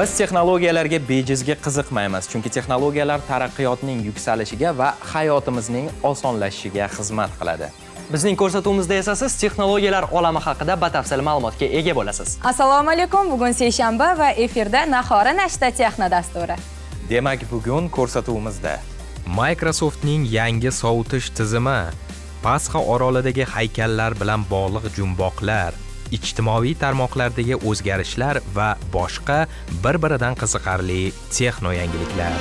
Biz texnologiyalarga bejizga qiziqmaymiz, chunki texnologiyalar taraqqiyotning yuksalishiga va hayotimizning osonlashishiga xizmat qiladi. Bizning ko'rsatuvimizda esa siz texnologiyalar olami haqida batafsil ma'lumotga ega bo'lasiz. Assalomu alaykum, bugun seshanba va efirda Nahora Nashta texno dasturi. Demak, bugun ko'rsatuvimizda Microsoftning yangi sovutish tizimi, Pasxa orolidagi haykallar bilan bog'liq jumboqlar, ijtimoiy tarmoqlardagi o'zgarishlar va boshqa bir-biridan qiziqarli texno yangiliklar.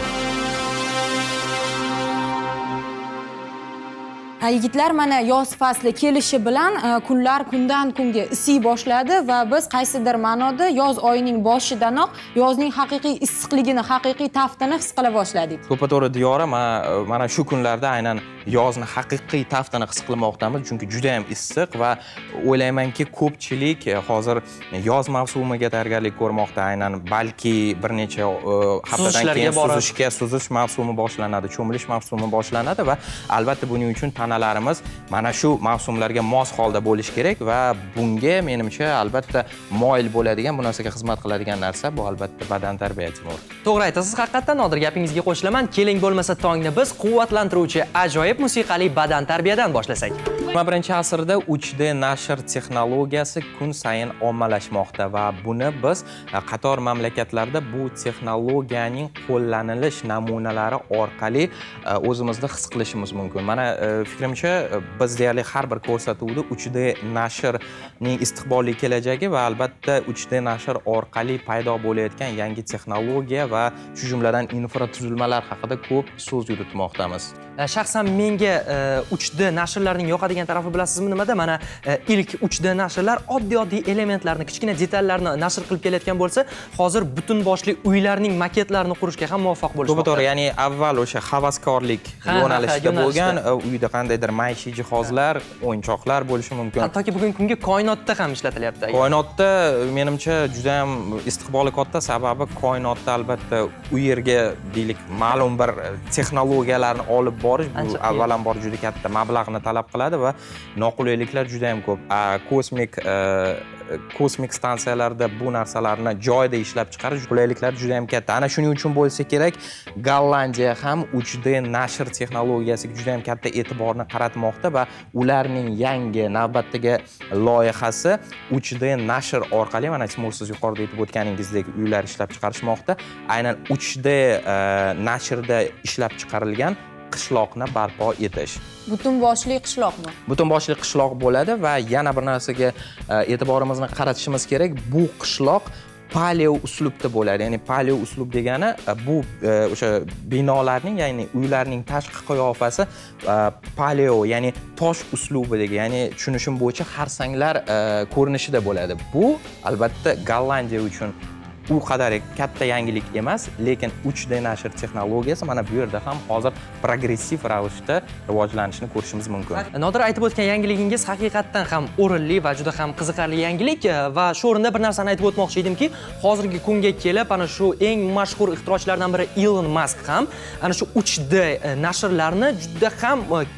Yigitlar, mana yoz fasli kelishi bilan kunlar kundan kunga isiy boshladi va biz qaysidir ma'noda yoz oyining boshidanoq yozning haqiqiy issiqligini, haqiqiy taftini his qila boshladik. To'pa-to'g'ri Diyora, mana shu kunlarda aynan yozni haqiqiy taftini his qilmoqdamiz, chunki juda ham issiq va o'ylaymanki ko'pchilik hozir yoz mavsumiga tayyorgarlik ko'rmoqda. Aynan balki bir necha haftadan keyin suzish mavsumi boshlanadi, cho'milish mavsumi boshlanadi va albatta buning uchun tanalarimiz mana shu mavsumlarga mos holda bo'lish kerak va bunga menimcha albatta moyil bo'ladigan, bu narsaga xizmat qiladigan narsa bu albatta badan tarbiya Timur. To'g'ri aytasiz, haqiqatan Nodir, gapingizga qo'shilaman. Keling bo'lmasa tongni biz quvvatlantiruvchi ajoyib musiqali badan tarbiyadan boshlasak. 21-asrda 3D nashr texnologiyasi kun sayin ommalashmoqda va buni biz qator mamlakatlarda bu texnologiyaning qo'llanilish namunalari orqali o'zimizda his qilishimiz mumkin. Mana fikrimcha biz deyarli har bir ko'rsatuvda 3D nashrning istiqbolli kelajagi va albatta 3D nashr orqali paydo bo'layotgan yangi texnologiya va shu jumladan infratuzilmalar haqida ko'p so'z yuritmoqdamiz. Shaxsan menga 3D nashrlarning yoqadigan tarafi bilasizmi nimada? Mana ilk 3D nashrlar oddiy elementlarni, kichkina detallarni nashr qilib kelayotgan bo'lsa, hozir butun boshli uylarning maketlarini qurishga ham muvaffaq bo'lishmoqda. To'g'ri, ya'ni avval o'sha havaskorlik yo'nalishida bo'lgan, uyda qandaydir maishiy jihozlar, o'yinchoqlar bo'lishi mumkin. Hattoki bugungi kunga koinotda ham ishlatilyapti. Koinotda menimcha juda ham istiqboli katta, sababi koinotda albatta u yerga deylik ma'lum bir texnologiyalarni olib borish bu avvalambor juda katta mablag'ni talab qiladi va noqulayliklar juda ham ko'p. Kosmik stansiyalarda bu narsalarni joyida ishlab chiqarish qulayliklar juda ham katta. Ana shuning uchun bo'lsa kerak, Gollandiya ham 3D nashr texnologiyasiga juda ham katta e'tiborni qaratmoqda va ularning yangi navbatdagi loyihasi 3D nashr orqali, mana siz yuqorida aytib o'tganingizdek, uylar ishlab chiqarishmoqda. Aynan 3D nashrda ishlab chiqarilgan qishloqni barpo etish. Butun boshli qishloqmi? Butun boshli qishloq bo'ladi va yana bir narsaga e'tiborimizni qaratishimiz kerak. Bu qishloq paleo uslubda bo'ladi. Ya'ni paleo uslub degani bu o'sha binolarning, ya'ni uylarning tashqi qiyofasi paleo, ya'ni tosh uslubidagi, ya'ni tushunishim bo'yicha xarsanglar ko'rinishida bo'ladi. Bu albatta Gollandiya uchun u qadar katta yangilik emas, lekin 3D nashr texnologiyasi mana bu yerda ham hozir progressiv ravishda rivojlanishini ko'rishimiz mumkin. Nodir, aytib o'tgan yangiligingiz haqiqatan ham o'rinli va juda ham qiziqarli yangilik va shu o'rinda bir narsani aytib o'tmoqchi edimki, hozirgi kunga kelib ana shu eng mashhur ixtirochilardan biri Elon Musk ham ana shu 3D nashrlarni juda ham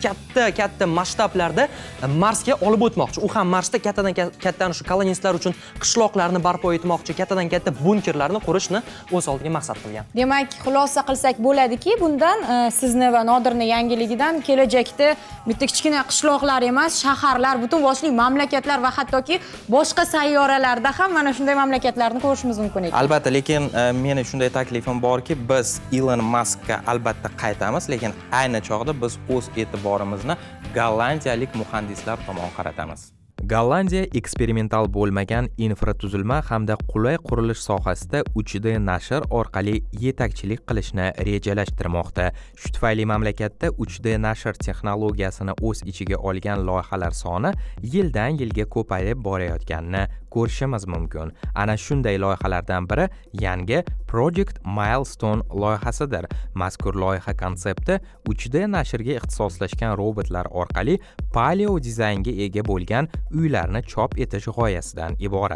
katta masshtablarda Marsga olib o'tmoqchi. U ham Marsda kattadan katta ana shu kolonistlar uchun qishloqlarni barpo etmoqchi, kattadan katta bunkerlarni qurishni o'z oldiga maqsad qilgan. Demak, xulosa qilsak bo'ladiki, bundan sizni va Nodirning yangiligidan kelajakda bitta kichkina qishloqlar emas, shaharlar, butun boshli mamlakatlar va hattoki boshqa sayyoralarda ham mana shunday mamlakatlarni ko'rishimiz mumkin ekan. Albatta, lekin meni shunday taklifim borki, biz Elon Muskga albatta qaytamiz, lekin ayni chog'da biz o'z e'tiborimizni gollandiyalik muhandislar tomon qaratamiz. Gollandiya eksperimental bo'lmagan infratuzilma hamda qulay qurilish sohasida 3D nashr orqali yetakchilik qilishni rejalashtirmoqda. Shu tufayli mamlakatda 3D nashr texnologiyasini o'z ichiga olgan loyihalar soni yildan-yilga ko'payib borayotganini ko'rishimiz mumkin. Ana shunday loyihalardan biri yangi Project Milestone loyihasidir. Mazkur loyiha konsepti 3D nashrga ixtisoslashgan robotlar orqali paleo dizaynga ega bo'lgan uylarni chop etish g'oyasidan iborat.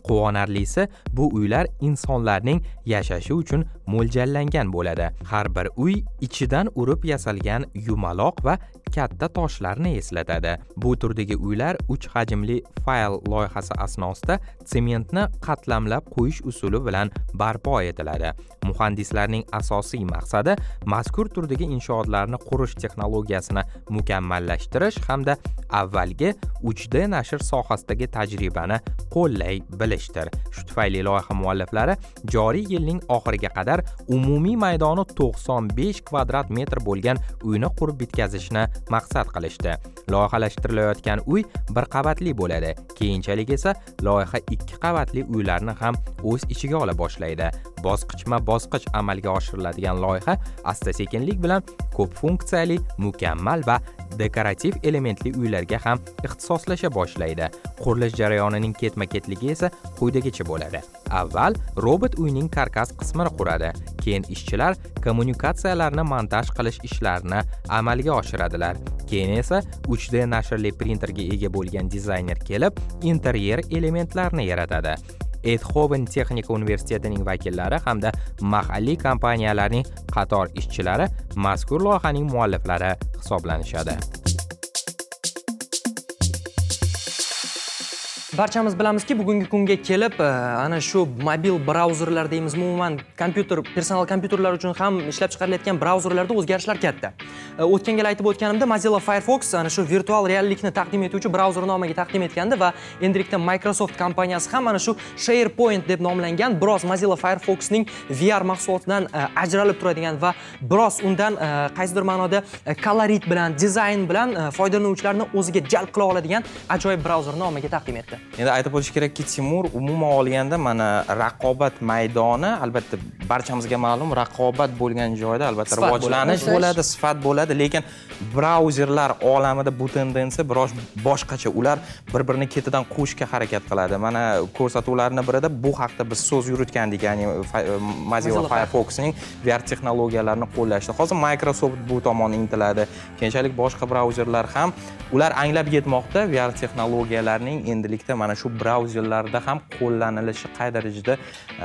Quvonarlisi, bu uylar insonlarning yashashi uchun mo'ljallangan bo'ladi. Har bir uy ichidan urib yasalgan yumaloq va katta toshlarni eslatadi. Bu turdagi uylar 3 hajmli fayl loyihasi asnosida sementni qatlamlab qo'yish usuli bilan barpo etiladi. Muhandislarning asosiy maqsadi mazkur turdagi inshootlarni qurish texnologiyasini mukammallashtirish hamda avvalgi 3D nashr sohasidagi tajribani qo'llay bilishdir. Shu tufayli loyiha mualliflari joriy yilning oxiriga qadar umumiy maydoni 95 kvadrat metr bo'lgan uyni qurib bitkazishni maqsad qilishdi. Loyihalashtirilayotgan uy bir qavatli bo'ladi. Keyinchalik esa loyiha 2 qavatli uylarni ham o'z ichiga ola boshlaydi. Bosqichma-bosqich amalga oshiriladigan loyiha asta-sekinlik bilan ko'p funksiyali, mukammal va dekorativ elementli uylarga ham ixtisoslasha boshlaydi. Qurilish jarayonining ketma-ketligi esa quyidagicha bo'ladi. Avval robot uyning karkas qismini quradi. Keyin ishchilar kommunikatsiyalarni montaj qilish ishlarini amalga oshiradilar. Keyin esa 3D nashrli printerga ega bo'lgan dizayner kelib, interyer elementlarini yaratadi. Eindhoven Texnika universitetining vakillari hamda mahalliy kompaniyalarning qator ishchilari mazkur loyihaning mualliflari hisoblanishadi. Barchamiz bilamizki, bugungi kunga kelib, ana shu mobil brauzerlar deymiz, umuman personal kompyuterlar uchun ham ishlab chiqarilayotgan brauzerlarda o'zgarishlar katta. O'tgan gal aytib o'tganimda Mozilla Firefox ana shu virtual reallikni taqdim etuvchi brauzer nomiga taqdim etgandi va endilikda Microsoft kompaniyasi ham ana shu SharePoint deb nomlangan biroz Mozilla Firefoxning VR mahsulotidan ajralib turadigan va biroz undan qaysidir ma'noda kolorit bilan, dizayn bilan foydalanuvchilarni o'ziga jalb qila oladigan ajoyib brauzer nomiga taqdim etdi. Endi aytib o'tish kerakki, Timur umuman olganda mana raqobat maydoni, albatta barchamizga ma'lum, raqobat bo'lgan joyda albatta rivojlanish bo'ladi, sifat bo'ladi, lekin brauzerlar olamida bu tendensiya biroz boshqacha. Ular bir-birini ketidan quvishga harakat qiladi. Mana ko'rsatuvlarning birida bu haqda biz so'z yuritgandik, ya'ni Mozilla Firefoxning VR texnologiyalarini qo'llashdi. Hozir Microsoft bu tomon intiladi. Keyinchalik boshqa brauzerlar ham ular anglab yetmoqda VR texnologiyalarining endilikda mana shu brauzerlarda ham qo'llanilishi qay darajada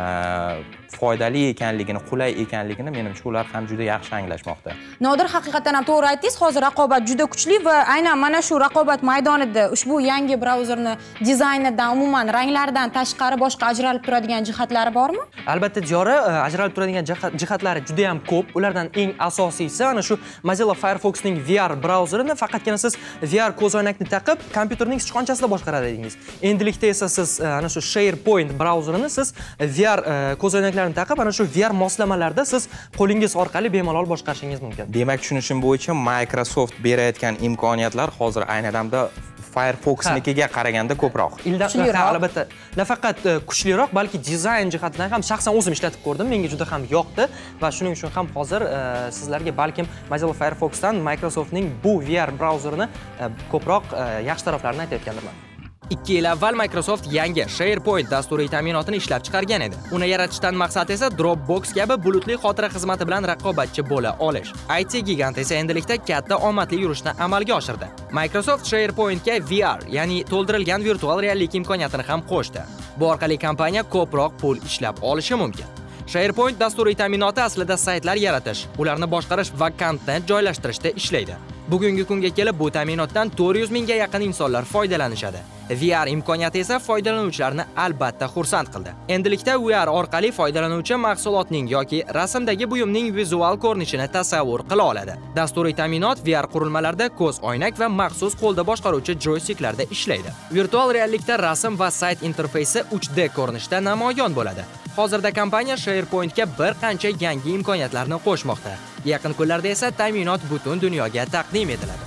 foydali ekanligini, qulay ekanligini menimcha ular ham juda yaxshi anglashmoqda. Nodir, haqiqatan ham to'g'ri aytdingiz. Hozir raqobat juda kuchli va aynan mana shu raqobat maydonida ushbu yangi brauzerni dizaynidan, umuman ranglaridan tashqari boshqa ajralib turadigan jihatlari bormi? Albatta, Diyora, ajralib turadigan jihatlari juda ham ko'p. Ulardan eng asosiysi ana shu Mozilla Firefoxning VR brauzerini faqatgina siz VR ko'zoynakni taqib, kompyuterning sichqonchasida boshqara oladingiz. Endilikda esa siz ana shu SharePoint brauzerini siz VR ko'zoynaklarini taqib, ana shu VR moslamalarda siz qo'lingiz orqali bemalol boshqarishingiz mumkin. Demak, tushunishim bo'yicha Microsoft berayotgan imkoniyatlar hozir ayni damda Firefoxnikiga qaraganda ko'proq. Albatta, nafaqat kuchliroq, balki dizayn jihatidan ham shaxsan o'zim ishlatib ko'rdim. Menga juda ham yoqdi va shuning uchun ham hozir sizlarga balkim Mozilla Firefoxdan Microsoftning bu VR brauzerini ko'proq yaxshi taraflarini aytayotgandirman. 2 yil avval Microsoft yangi SharePoint dasturiy ta'minotini ishlab chiqargan edi. Uni yaratishdan maqsad esa Dropbox kabi bulutli xotira xizmati bilan raqobatchi bo'la olish. IT gigant esa endilikda katta omadli yurishni amalga oshirdi. Microsoft SharePointga VR, ya'ni to'ldirilgan virtual reallik imkoniyatini ham qo'shdi. Bu orqali kompaniya ko'proq pul ishlab olishi mumkin. SharePoint dasturiy ta'minoti aslida saytlar yaratish, ularni boshqarish va kontent joylashtirishda ishlaydi. Bugungi kunga kelib bu ta'minotdan 400 mingga yaqin insonlar foydalanishadi. VR imkoniyati esa foydalanuvchilarni albatta xursand qildi. Endilikda VR orqali foydalanuvchi mahsulotning yoki rasmdagi buyumning vizual ko'rinishini tasavvur qila oladi. Dasturiy ta'minot VR qurilmalarda ko'z oynak va maxsus qo'lda boshqaruvchi joysticklarda ishlaydi. Virtual reallikda rasm va sayt interfeysi 3D ko'rinishda namoyon bo'ladi. Hozirda kompaniya SharePointga bir qancha yangi imkoniyatlarni qo'shmoqda. Yaqin kunlarda esa ta'minot butun dunyoga taqdim etiladi.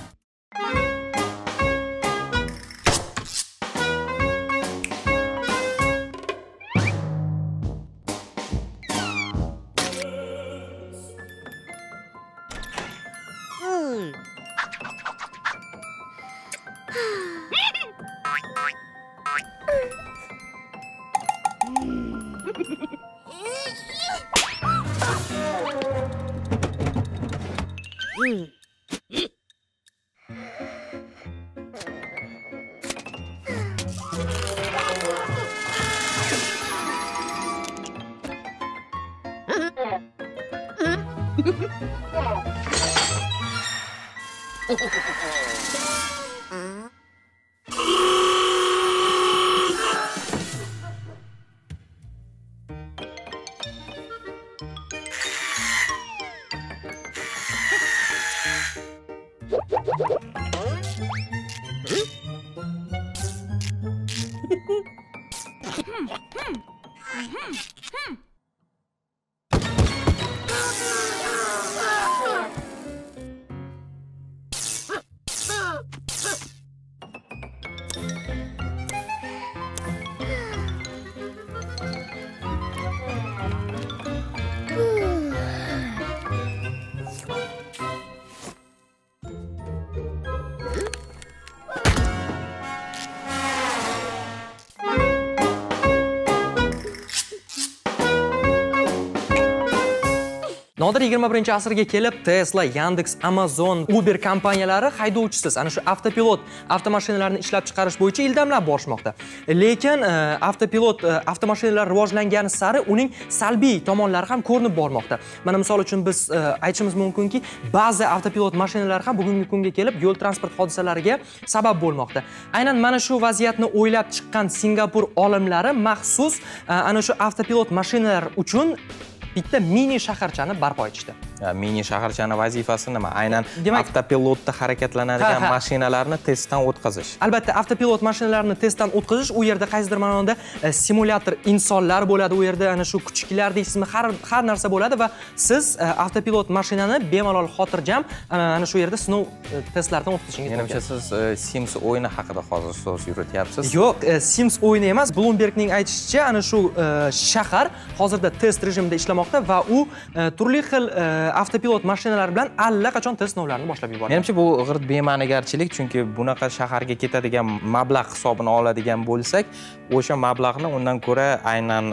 Nodir 21-asrga kelib Tesla, Yandex, Amazon, Uber kompaniyalari haydovchisiz ana shu avtopilot avtomashinalarni ishlab chiqarish bo'yicha ildamlab borishmoqda. Lekin avtopilot avtomashinalar rivojlangani sari uning salbiy tomonlari ham ko'rinib bormoqda. Mana misol uchun biz aytishimiz mumkinki, ba'zi avtopilot mashinalar ham bugungi kunga kelib yo'l transport hodisalariga sabab bo'lmoqda. Aynan mana shu vaziyatni o'ylab chiqqan Singapur olimlari maxsus ana shu avtopilot mashinalar uchun bitta mini shaharchani barpo etishdi. Mini shaharchani vazifasi nima? Aynan avtopilotda harakatlanadigan mashinalarni testdan o'tkazish. Albatta, avtopilot mashinalarini testdan o'tkazish, u yerda qaysidir ma'noda simulyator insonlar bo'ladi, u yerda ana shu kuchuklar deysizmi, har narsa bo'ladi va siz avtopilot mashinani bemalol xotirjam ana shu yerda sinov testlardan o'tkazishingiz mumkin. Menimcha siz Sims o'yini haqida hozir so'z yurityapsiz. Yo'q, Sims o'yini emas. Bloombergning aytishicha, ana shu shahar hozirda test rejimida ishlamoqda va u turli xil avtopilot mashinalar bilan allaqachon test sinovlarini boshlab yuborgan. Menimcha bu g'irt bema'nigarchilik, chunki bunaqa shaharga ketadigan mablag' hisobini oladigan bo'lsak, o'sha mablag'ni undan ko'ra aynan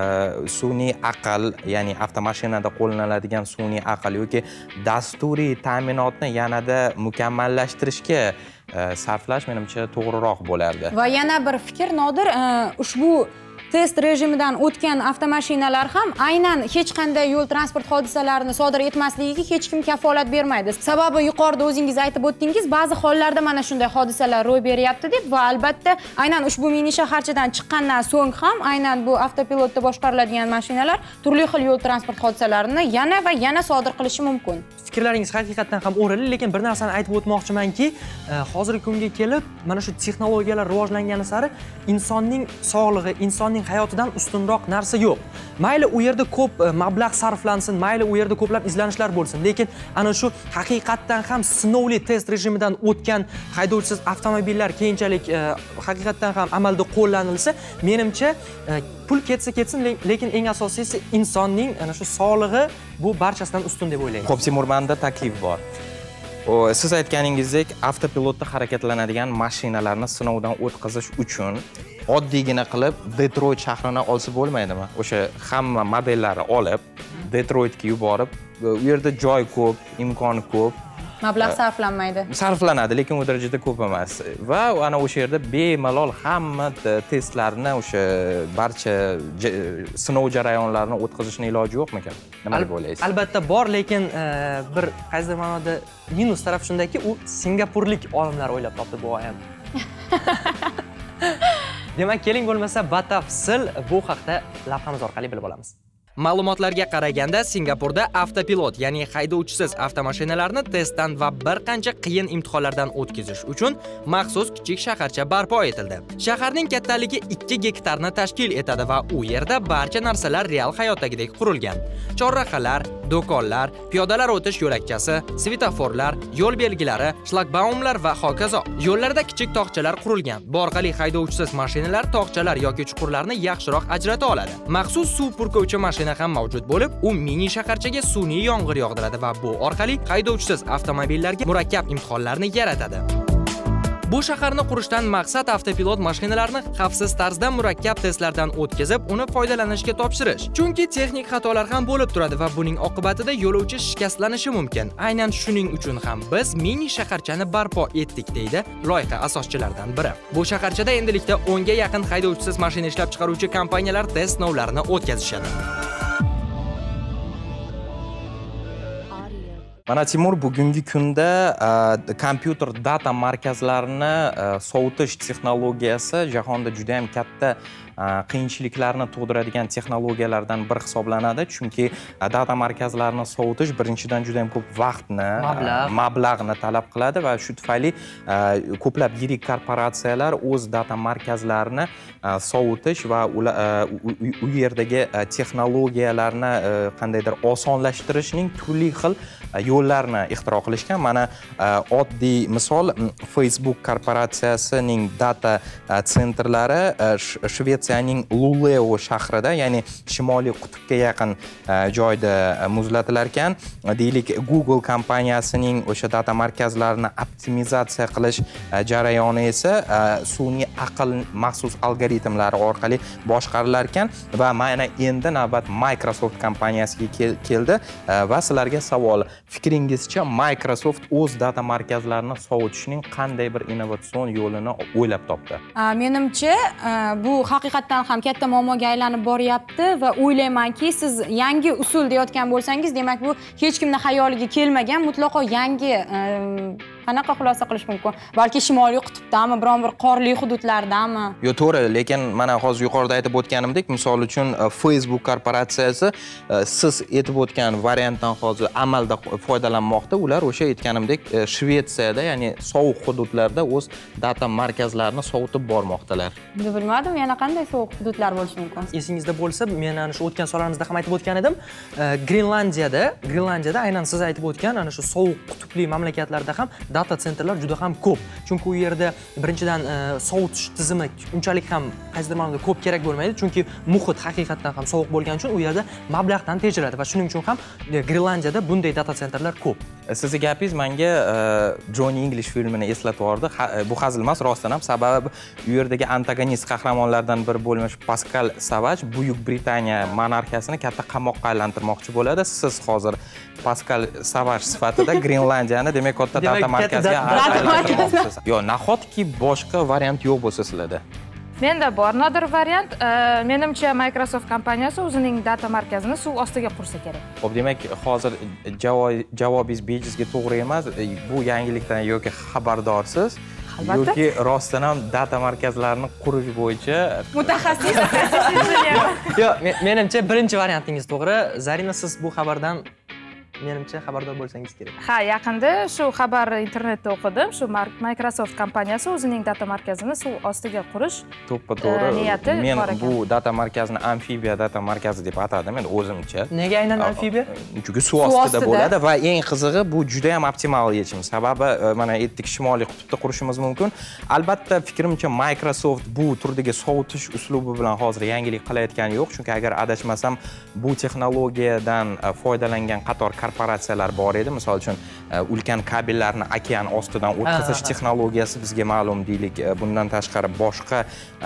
sun'iy aql, ya'ni avtomashinada qo'llaniladigan sun'iy aql yoki dasturiy ta'minotni yanada mukammallashtirishga sarflash menimcha to'g'riroq bo'lardi. Va yana bir fikr, Nodir, ushbu test rejimidan o'tgan avtomashinalar ham aynan hech qanday yo'l transport hodisalarini sodir etmasligiga hech kim kafolat bermaydi. Sababi yuqorida o'zingiz aytib o'tdingiz, ba'zi hollarda mana shunday hodisalar ro'y beryapti deb va albatta aynan ushbu mini shaharchadan chiqqandan so'ng ham aynan bu avtopilotda boshqariladigan mashinalar turli xil yo'l transport hodisalarini yana va yana sodir qilishi mumkin. Fikrlaringiz haqiqatan ham o'rinli, lekin bir narsani aytib o'tmoqchimanki, hozirgi kunga kelib mana shu texnologiyalar rivojlangani sari insonning sog'lig'i, insonning hayotidan ustunroq narsa yo'q. Mayli u yerda ko'p mablag' sarflansin, mayli u yerda ko'plab izlanishlar bo'lsin, lekin ana shu haqiqatan ham sinovli test rejimidan o'tgan haydovchisiz avtomobillar keyinchalik haqiqatan ham amalda qo'llanilsa, menimcha pul ketsin, lekin eng asosiysi insonning ana shu sog'lig'i bu barchasidan ustun deb o'ylayman. Xo'p, Timurmanda taklif bor. Siz aytganingizdek, avtopilotda harakatlanadigan mashinalarni sinovdan o'tkazish uchun oddiygina qilib Detroit shahrini olsa bo'lmaydimi? O'sha hamma modellari olib, Detroitga yuborib, u yerda joy ko'p, imkon ko'p, mablag' sarflanmaydi. Sarflanadi, lekin u darajada ko'p emas. Va ana o'sha yerda bemalol hamma testlarni, o'sha barcha sinov jarayonlarini o'tkazishning iloji yo'qmikan? Nima deb o'ylaysiz? Albatta bor, lekin bir qaysidir ma'noda minus taraf shundaki, u singapurlik olimlar o'ylab topdi bu g'oyani. Demak, keling bo'lmasa batafsil bu haqda lavhamiz orqali bilib olamiz. Ma'lumotlarga qaraganda, Singapurda avtopilot, ya'ni haydovchisiz avtomashinalarni testdan va bir qancha qiyin imtihonlardan o'tkazish uchun maxsus kichik shaharcha barpo etildi. Shaharning kattaligi 2 gektarni tashkil etadi va u yerda barcha narsalar real hayotdagidek qurilgan. Chorrahalar, do'konlar, piyodalar o'tish yo'lakchasi, svetoforlar, yo'l belgilari, shlagbaumlar va hokazo. Yo'llarda kichik tog'chalar qurilgan. Bu orqali haydovchisiz mashinalar tog'chalar yoki chuqurlarni yaxshiroq ajrata oladi. Maxsus suv purkovchi mashina ham mavjud bo'lib, u mini shaharchaga sun'iy yomg'ir yog'diradi va bu orqali haydovchisiz avtomobillarga murakkab imtihonlarni yaratadi. Bu shaharni qurishdan maqsad avtopilot mashinalarni xavfsiz tarzda murakkab testlardan o'tkazib, uni foydalanishga topshirish. Chunki texnik xatolar ham bo'lib turadi va buning oqibatida yo'lovchi shikastlanishi mumkin. Aynan shuning uchun ham biz mini shaharchani barpo etdik, deydi loyiha asoschilaridan biri. Bu shaharchada endilikda 10 ga yaqin haydovchisiz mashina ishlab chiqaruvchi kompaniyalar test sinovlarini o'tkazishadi. Mana Timur, bugungi kunda kompyuter data markazlarini sovutish texnologiyasi jahonda juda ham katta qiyinchiliklarni tug'diradigan texnologiyalardan biri hisoblanadi. Chunki data markazlarini sovutish birinchidan juda ham ko'p vaqtni, mablag'ni talab qiladi va shu tufayli ko'plab yirik korporatsiyalar o'z data markazlarini sovutish va u yerdagi texnologiyalarni qandaydir osonlashtirishning turli xil yo'llarni ixtiro qilishgan. Mana oddiy misol, Facebook korporatsiyasining data sentrlari Shvetsiyaning Luleå shahrida, ya'ni Shimoliy qutbga yaqin joyda muzlatilar ekan. Deylik, Google kompaniyasining o'sha data markazlarini optimizatsiya qilish jarayoni esa sun'iy aql maxsus algoritmlari orqali boshqarilar ekan va mana endi navbat Microsoft kompaniyasiga keldi va sizlarga savol: fikringizcha Microsoft o'z data markazlarini sovutishning qanday bir innovatsion yo'lini o'ylab topdi? Menimcha, bu haqiqatdan ham katta muammoga aylanib boryapti va o'ylaymanki, siz yangi usul deyotgan bo'lsangiz, demak bu hech kimning xayoliga kelmagan, mutlaqo yangi. Qanaqa xulosa qilish mumkin? Balki Shimoliy qutbdami, biron bir qorli hududlardami? Yo'q, to'g'ri, lekin mana hozir yuqorida aytib o'tganimdek, misol uchun Facebook korporatsiyasi siz aytib o'tgan variantdan hozir amalda foydalanmoqda. Ular o'sha aytganimdek Shvetsiyada, ya'ni sovuq hududlarda o'z data markazlarini sovutib bormoqdalar. Bilmadim, yana qanday sovuq hududlar bo'lishi mumkin? Esingizda bo'lsa, men ana shu o'tgan so'zlarimizda ham aytib o'tgan edim. Grenlandiyada aynan siz aytib o'tgan ana shu sovuq qutbli mamlakatlarda ham data sentrlar juda ham ko'p. Chunki u yerda birinchidan sovutish tizimi unchalik ham qaysidir ma'noda ko'p kerak bo'lmaydi, chunki muhit haqiqatdan ham sovuq bo'lgani uchun u yerda mablag'dan tejiladi va shuning uchun ham Grenlandiyada bunday data sentrlar ko'p. Sizni gapingiz menga Johnny English filmini eslatib yubordi. Bu hazil emas, rostdan ham, sababi u yerdagi antagonist qahramonlardan biri bo'lmish Pascal Savage Buyuk Britaniya monarxiyasini katta qamoqqa aylantirmoqchi bo'ladi. Siz hozir Pascal Savage sifatida Grenlandiyani demak katta data markaziga aylantirmoqchisiz. Yo'q, nahotki boshqa variant yo'q bo'lsa sizlarda? Menda bor nodir variant. Menimcha Microsoft kompaniyasi o'zining data markazini suv ostiga qursa kerak. Xo'p, demak hozir javobingiz bejizga to'g'ri emas. Bu yangilikdan yoki xabardorsiz yoki rostdan ham data markazlarini qurish bo'yicha mutaxassis. Yo'q, menimcha birinchi variantingiz to'g'ri. Zarina, siz bu xabardan menimcha xabardor bo'lsangiz kerak. Ha, yaqinda shu xabarni internetda o'qidim. Shu Microsoft kompaniyasi o'zining data markazini suv ostiga qurish niyati bor ekan. Men bu data markazini amfibiya data markazi deb atadim endi o'zimcha. Nega aynan amfibiya? Chunki suv ostida bo'ladi va eng qizig'i bu juda ham optimal yechim. Sababi mana aytdik, Shimoliy qutbda qurishimiz mumkin. Albatta, fikrimcha Microsoft bu turdagi sovutish uslubi bilan hozir yangilik qilayotgani yo'q, chunki agar adashmasam bu texnologiyadan foydalangan qator korporatsiyalar bor edi. Misol uchun ulkan kabellarni okean ostidan o'tkazish texnologiyasi bizga ma'lum, deylik. Bundan tashqari boshqa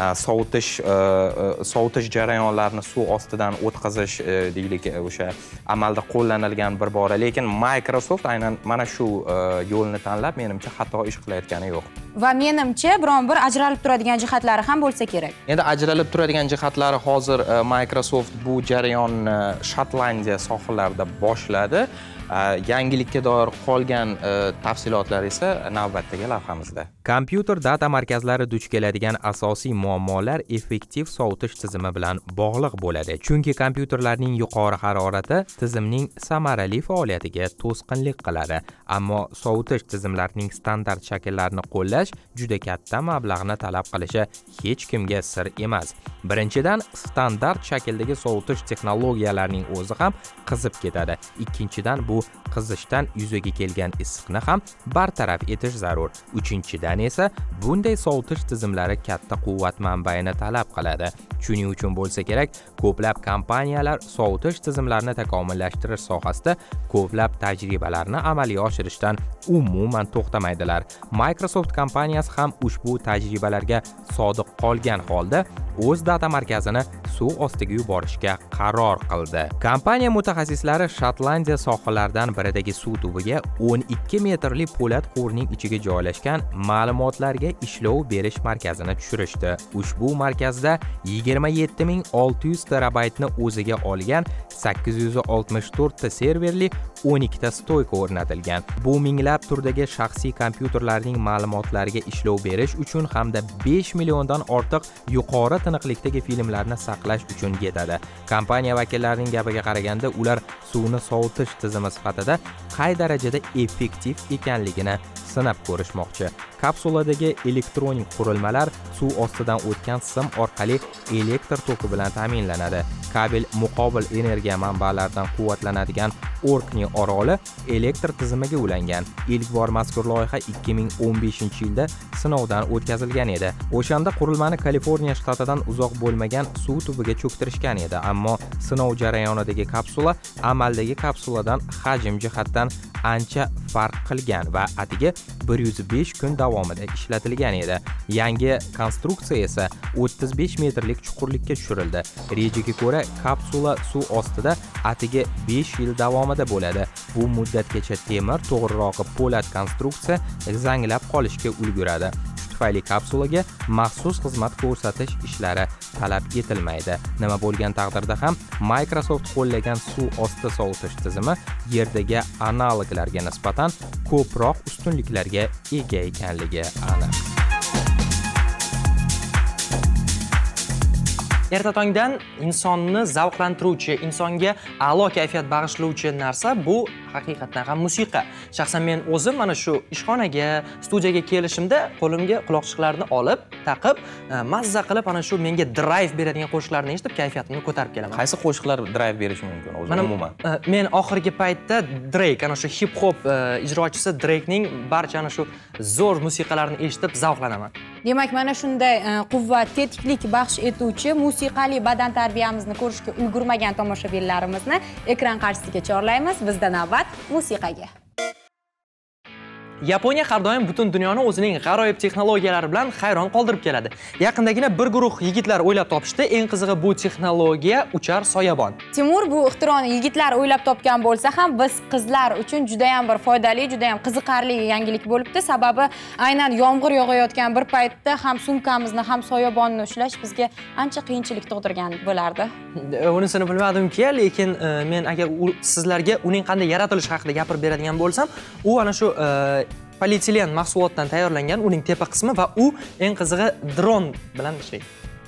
sovutish jarayonlarini suv ostidan o'tkazish, deylik, o'sha amalda qo'llanilgan bir bora. Lekin Microsoft aynan mana shu yo'lni tanlab, menimcha xato ish qilayotgani yo'q. Va menimcha biron bir ajralib turadigan jihatlari ham bo'lsa kerak. Endi ajralib turadigan jihatlari hozir Microsoft bu jarayonni Shotlandiya sohillarida boshladi. Yangilikka doir qolgan tafsilotlar esa navbatdagi lavhamizda. Kompyuter data markazlari duch keladigan asosiy muammolar effektiv sovutish tizimi bilan bog'liq bo'ladi. Chunki kompyuterlarning yuqori harorati tizimning samarali faoliyatiga to'sqinlik qiladi. Ammo sovutish tizimlarining standart shakllarini qo'llash juda katta mablag'ni talab qilishi hech kimga sir emas. Birinchidan, standart shakldagi sovutish texnologiyalarining o'zi ham qizib ketadi. Ikkinchidan, bu qizishdan yuzaga kelgan issiqni ham bartaraf etish zarur. Uchinchidan esa bunday sovutish tizimlari katta quvvat manbaini talab qiladi. Shuning uchun bo'lsa kerak, ko'plab kompaniyalar sovutish tizimlarini takomillashtirish sohasida ko'plab tajribalarni amalga oshirishdan umuman to'xtamaydilar. Microsoft kompaniyasi ham ushbu tajribalarga sodiq qolgan holda o'z data markazini suv ostiga yuborishga qaror qildi. Kompaniya mutaxassislari Shotlandiya sohillaridan biridagi suv tubiga 12 metrli po'lat quvurning ichiga joylashgan ma'lumotlarga ishlov berish markazini tushirishdi. Ushbu markazda 27600 terabaytni o'ziga olgan 864 ta serverli 12 ta stoyka o'rnatilgan. Bu minglab turdagi shaxsiy kompyuterlarning ma'lumotlariga ishlov berish uchun hamda 5 milliondan ortiq yuqori tiniqlikdagi filmlarni saqlash uchun yetadi. Kompaniya vakillarining gapiga qaraganda, ular suvni sovutish tizimi sifatida qay darajada effektiv ekanligini sinab ko'rishmoqchi. Kapsuladagi elektronik qurilmalar suv ostidan o'tgan sim orqali elektr toki bilan ta'minlanadi. Kabel muqobil energiya manbalaridan quvvatlanadigan Orkney oroli elektr tizimiga ulangan. Ilk bor mazkur loyiha 2015-yilda sinovdan o'tkazilgan edi. O'shanda qurilmani Kaliforniya shtatidan uzoq bo'lmagan suv tubiga cho'ktirishgan edi, ammo sinov jarayonidagi kapsula amaldagi kapsuladan hajm jihatdan ancha farq qilgan va atigi 105 kun davomida ishlatilgan edi. Yangi konstruksiya esa 35 metrlik chuqurlikka tushirildi. Rejaga ko'ra, kapsula suv ostida atigi 5 yil davomida bo'ladi. Bu muddatgacha temir, to'g'rirog'i po'lat konstruksiya zanglab qolishga ulguradi. Tufayli kapsulaga maxsus xizmat ko'rsatish ishlari talab etilmaydi. Nima bo'lgan taqdirda ham Microsoft qo'llagan suv osti sovutish tizimi yerdagi analoglarga nisbatan ko'proq ustunliklarga ega ekanligi aniq. Erta tongdan insonni zavqlantiruvchi, insonga a'lo kayfiyat bag'ishlovchi narsa bu haqiqatan ham musiqa. Shaxsan men o'zim mana shu ishxonaga, studiyaga kelishimda qo'limga quloqchiqlarni olib, taqib, mazza qilib ana shu menga drive beradigan qo'shiqlarni eshitib, kayfiyatimni ko'tarib kelaman. Qaysi qo'shiqlar drive berishi mumkin o'zi umuman? Men oxirgi paytda Drake, ana shu hip hop ijrochisi Drakening barcha ana shu zo'r musiqalarini eshitib zavqlanaman. Demak, mana shunday quvvat, tetiklik baxsh etuvchi musiqali badan tarbiyamizni ko'rishga ulgurmagan tomoshabinlarimizni ekran qarshisiga chorlaymiz. Bizda navbat musiqaga. Yaponiya har doim butun dunyoni o'zining g'aroyib texnologiyalari bilan hayron qoldirib keladi. Yaqindagina bir guruh yigitlar o'ylab topishdi. Eng qizig'i bu texnologiya uchar soyabon. Timur bu ixtironi yigitlar o'ylab topgan bo'lsa ham, biz qizlar uchun juda ham bir foydali, juda ham qiziqarli yangilik bo'libdi. Sababi aynan yomg'ir yog'ayotgan bir paytda ham sumkamizni, ham soyabonni ushlash bizga ancha qiyinchilik tug'dirgan bo'lardi. Unisini bilmadim-ki, lekin men agar sizlarga uning qanday yaratilishi haqida gapirib beradigan bo'lsam, u ana shu polietilen mahsulotdan tayyorlangan uning tepa qismi va u eng qizig'i dron bilan ishlaydi.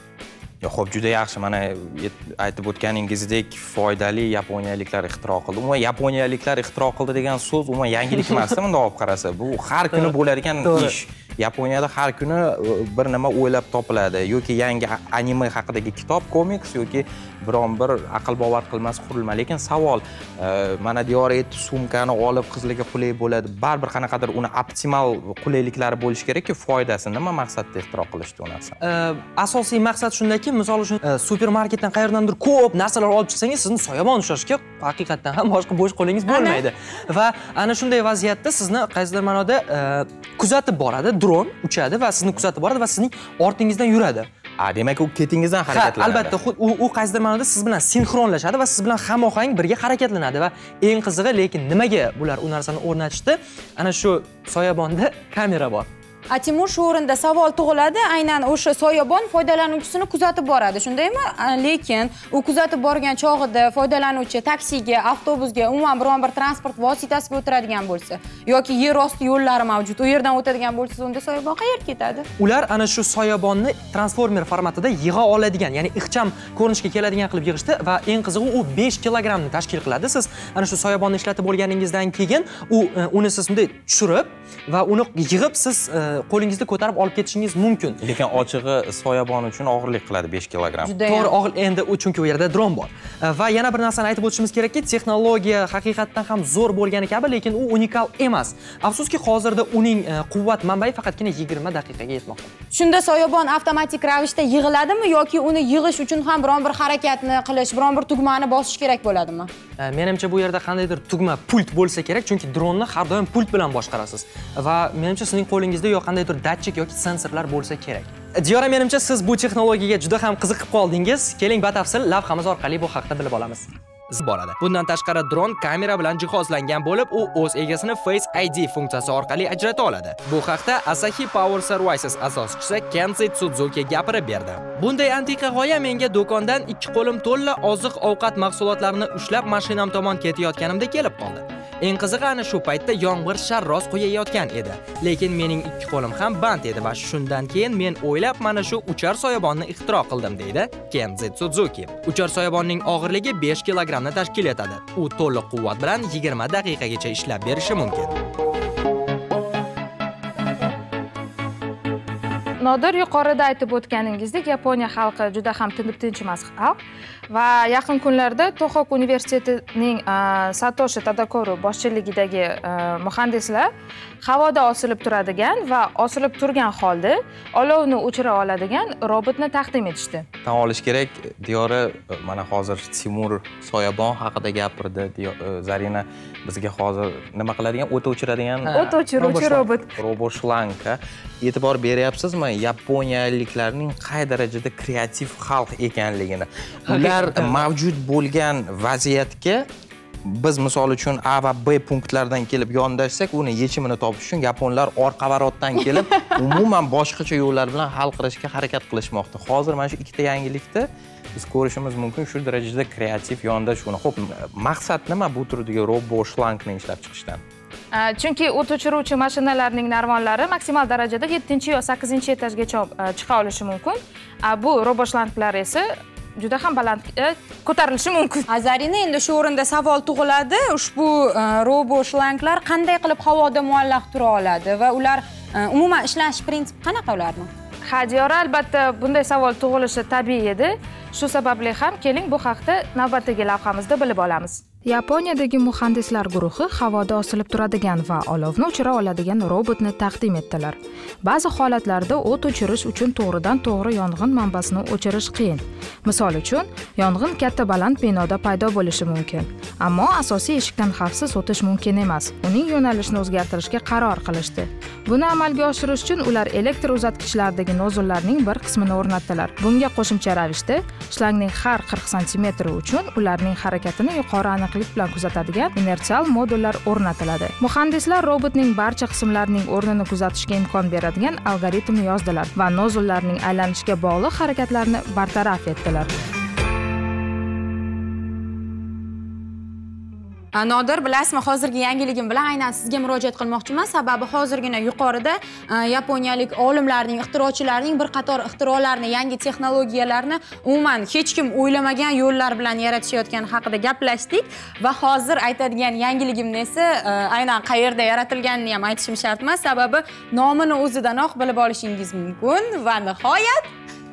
Xo'p, juda yaxshi. Mana aytib o'tganingizdek, foydali yaponiyaliklar ixtiro qildi. Umuman yaponiyaliklar ixtiro qildi degan so'z umuman yangilik emas, bunday olib qarasa. Bu har kuni bo'ladigan ish. Yaponiyada har kuni bir nima o'ylab topiladi. Yoki yangi anime haqidagi kitob, komiks yoki biron bir aql bovar qilmas qurilma. Lekin savol, mana Dioret sumkani olib qizlarga qulay bo'ladi. Baribir qanaqadir uni optimal qulayliklari bo'lishi kerak-ku, foydasi nima maqsadda ixtiro qilishdi u narsa? Asosiy maqsad shundaki, misol uchun supermarketdan qayerdandir ko'p narsalar olib chiqsangiz, sizni soyabon ushlashga haqiqatan ham boshqa bo'sh qo'lingiz bo'lmaydi. Va ana shunday vaziyatda sizni qaysidir ma'noda kuzatib boradi, dron uchadi va sizni kuzatib boradi va sizning ortingizdan yuradi. Demak, u ketingizdan harakatlanadi. Albatta, u qaysidir ma'noda siz bilan sinxronlashadi va siz bilan hamohang birga harakatlanadi va eng qizig'i, lekin nimaga bular u narsani o'rnatishdi? Ana shu soyabonda kamera bor. Timur, shu o'rinda savol tug'iladi. Aynan o'sha soyabon foydalanuvchisini kuzatib boradi, shundaymi? Lekin u kuzatib borgan chog'ida foydalanuvchi taksiga, avtobusga, umuman biron bir transport vositasiga o'tiradigan bo'lsa yoki yer osti yo'llari mavjud, u yerdan o'tadigan bo'lsa, unda soyabon qayerga ketadi? Ular ana shu soyabonni transformer formatida yig'a oladigan, ya'ni ixcham ko'rinishga keladigan qilib yig'ishdi va eng qizig'i u 5 kilogramni tashkil qiladi. Siz ana shu soyabonni ishlatib bo'lganingizdan keyin uni siz bunday tushirib va uni yig'ib siz qo'lingizda ko'tarib olib ketishingiz mumkin. Lekin ochig'i soyabon uchun og'irlik qiladi 5 kilogramm. To'g'ri, og'ir, endi chunki u yerda dron bor. Va yana bir narsani aytib o'tishimiz kerakki, texnologiya haqiqatan ham zo'r bo'lgani kabi, lekin u unikal emas. Afsuski, hozirda uning quvvat manbai faqatgina 20 daqiqaga yetmoqda. Shunda soyabon avtomatik ravishda yig'iladimi yoki uni yig'ish uchun ham biron bir harakatni qilish, biron bir tugmani bosish kerak bo'ladimi? Menimcha bu yerda qandaydir tugma, pult bo'lsa kerak, chunki dronni har doim pult bilan boshqarasiz. Va menimcha sizning qo'lingizda yo qandaydir datchik yoki sensorlar bo'lsa kerak. Diyora, menimcha siz bu texnologiyaga juda ham qiziqib qoldingiz. Keling, batafsil lavhamiz orqali bu haqida bilib olamiz. Boradi. Bundan tashqari dron kamera bilan jihozlangan bo'lib, u o'z egasini Face ID funksiyasi orqali ajrata oladi. Bu haqda Asahi Power Services asoschisi Kenzi Tsuzuki gapirib berdi. Bunday antiqa g'oya menga do'kondan 2 qo'lim to'la oziq-ovqat mahsulotlarini ushlab mashinam tomon ketayotganimda kelib qoldi. Eng qizig'i ana shu paytda yomg'ir sharros quyayotgan edi. Lekin mening 2 qo'lim ham band edi va shundan keyin men o'ylab mana shu uchar soyabonni ixtiro qildim, deydi Kenzi Tsuzuki. Uchar soyabonning og'irligi 5 kilogramni tashkil etadi. U to'liq quvvat bilan 20 daqiqagacha ishlab berishi mumkin. Nodir, yuqorida aytib o'tganingizdek, Yaponiya xalqi juda ham tinchmas xalq va yaqin kunlarda Tohoku universitetining Satoshi Tadakoro boshchiligidagi muhandislar havoda osilib turadigan va osilib turgan holda olovni o'chira oladigan robotni taqdim etishdi. Tan olish kerak, Diyora mana hozir Timur Soyabon haqida gapirdi. Zarina bizga hozir nima qiladigan, o't o'chiradigan o't o'chiruvchi robot. Roboshlanka. E'tibor beryapsizmi yaponiyaliklarning qay darajada kreativ xalq ekanligini? Ular mavjud bo'lgan vaziyatga biz misol uchun A va B punktlardan kelib yondashsak, uni yechimini topish uchun yaponlar orqa-varotdan kelib umuman boshqacha yo'llar bilan hal qilishga harakat qilishmoqda. Hozir mana shu ikkita yangilikda biz ko'rishimiz mumkin shu darajada kreativ yondashuvni. Xo'p, maqsad nima bu turdagi roboshlankni ishlab chiqishdan? Chunki o't o'chiruvchi mashinalarning narvonlari maksimal darajada 7 yo 8 etajgacha chiqa olishi mumkin. Bu roboshlanklar esa juda ham balandga ko'tarilishi mumkin. Zarina, endi shu o'rinda savol tug'iladi. Ushbu roboshlanklar qanday qilib havoda muallaq tura oladi va ular umuman ishlash prinsipi qanaqa ularning? Ha, Diyora, albatta bunday savol tug'ilishi tabiiy edi. Shu sababli ham keling bu haqda navbatdagi lavhamizda bilib olamiz. Yaponiyadagi muhandislar guruhi havoda osilib turadigan va olovni o'chira oladigan robotni taqdim etdilar. Ba'zi holatlarda o't o'chirish uchun to'g'ridan-to'g'ri yong'in manbasini o'chirish qiyin. Misol uchun, yong'in katta baland binoda paydo bo'lishi mumkin. Ammo asosiy eshikdan xavfsiz o'tish mumkin emas. Uning yo'nalishini o'zgartirishga qaror qilishdi. Buni amalga oshirish uchun ular elektr uzatgichlaridagi nozullarning bir qismini o'rnatdilar. Bunga qo'shimcha ravishda shlangning har 40 sm uchun ularning harakatini yuqori aniqlik bilan kuzatadigan inersial modullar o'rnatiladi. Muhandislar robotning barcha qismlarining o'rnini kuzatishga imkon beradigan algoritmni yozdilar va nozullarning aylanishga bog'liq harakatlarni bartaraf etdilar. Nodir, bilasizmi, hozirgi yangiligim bilan aynan sizga murojaat qilmoqchiman. Sababi hozirgina yuqorida yaponiyalik olimlarning, ixtirochilarning bir qator ixtirolarini, yangi texnologiyalarni umuman hech kim o'ylamagan yo'llar bilan yaratishayotgani haqida gaplashdik va hozir aytadigan yangiligimni esa aynan qayerda yaratilganini ham aytishim shart emas. Sababi nomini o'zidanoq bilib olishingiz mumkin va nihoyat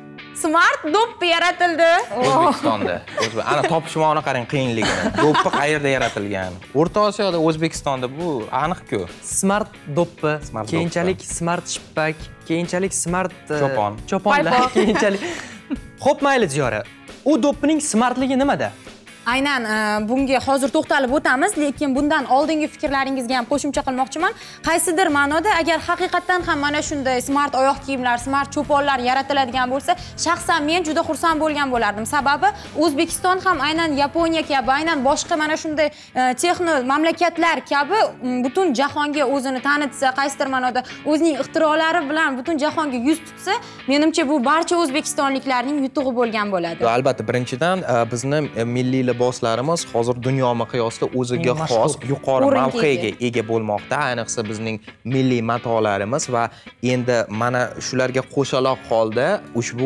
Smart do'ppi yaratildi. O'zbekistonda. Ana topishmoqni qarang qiyinligini. Do'ppi qayerda yaratilgan? O'rta Osiyoda, O'zbekistonda bu aniq-ku. Smart do'ppi, keyinchalik smart shippak, keyinchalik smart choponlar, keyinchalik. Xo'p, mayli Diyora. U do'ppining smartligi nimada? Aynan bunga hozir to'xtalib o'tamiz, lekin bundan oldingi fikrlaringizga ham qo'shimcha qilmoqchiman. Qaysidir ma'noda agar haqiqatan ham mana shunday smart oyoq kiyimlar, smart cho'ponlar yaratiladigan bo'lsa, shaxsan men juda xursand bo'lgan bo'lardim. Sababi O'zbekiston ham aynan Yaponiya kabi, aynan boshqa mana shunday texno mamlakatlar kabi butun jahonga o'zini tanitsa, qaysidir ma'noda o'zining ixtirolari bilan butun jahonga yuz tutsa, menimcha bu barcha o'zbekistonliklarning yutug'i bo'lgan bo'ladi. Albatta, birinchidan bizni milliy liboslarimiz hozir dunyo miqyosida o'ziga xos yuqori mavqega ega bo'lmoqda, ayniqsa bizning milliy matolarimiz va endi mana shularga qo'shaloq holda ushbu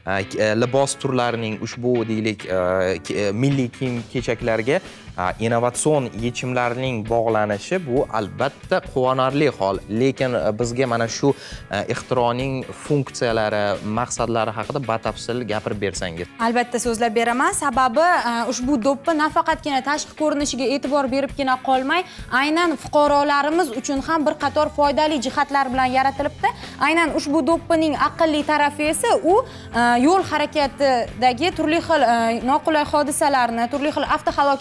libos turlarining ushbu deylik milliy kiyim-kechaklarga innovatsion yechimlarning bog'lanishi bu albatta quvonarli hol. Lekin bizga mana shu ixtironing funksiyalari, maqsadlari haqida batafsil gapirib bersangiz. Albatta so'zlab beraman. Sababi ushbu do'ppi nafaqatgina tashqi ko'rinishiga e'tibor beribgina qolmay, aynan fuqarolarimiz uchun ham bir qator foydali jihatlar bilan yaratilibdi. Aynan ushbu do'ppining aqlli tarafi esa u yo'l harakatidagi turli xil noqulay hodisalarni, turli xil avtohalokatlarning